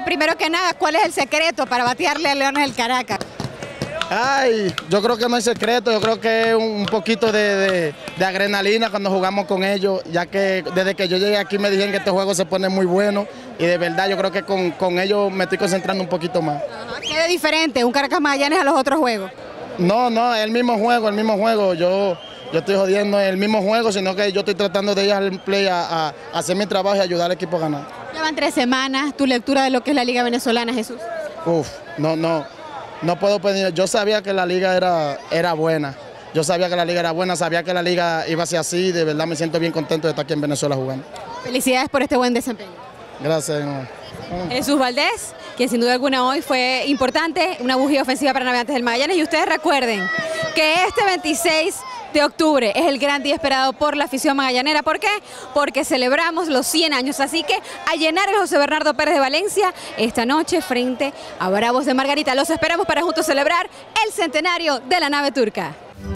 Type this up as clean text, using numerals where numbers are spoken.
primero que nada, ¿cuál es el secreto para batearle a Leones del Caracas? Ay, yo creo que no hay secreto, yo creo que es un poquito de adrenalina cuando jugamos con ellos, ya que desde que yo llegué aquí me dijeron que este juego se pone muy bueno y de verdad yo creo que con ellos me estoy concentrando un poquito más. ¿Qué de diferente un Caracas Magallanes a los otros juegos? No, es el mismo juego, yo estoy jodiendo el mismo juego, sino que yo estoy tratando de ir al play a hacer mi trabajo y ayudar al equipo a ganar. Llevan 3 semanas, tu lectura de lo que es la Liga Venezolana, Jesús. No puedo pedir, yo sabía que la liga era buena, sabía que la liga iba a ser así, de verdad me siento bien contento de estar aquí en Venezuela jugando. Felicidades por este buen desempeño. Gracias. Jesús Valdés, quien sin duda alguna hoy fue importante, una bujía ofensiva para Navegantes del Magallanes, y ustedes recuerden que este 26 de octubre es el gran día esperado por la afición magallanera. ¿Por qué? Porque celebramos los 100 años, así que a llenar el José Bernardo Pérez de Valencia esta noche frente a Bravos de Margarita. Los esperamos para juntos celebrar el centenario de la nave turca.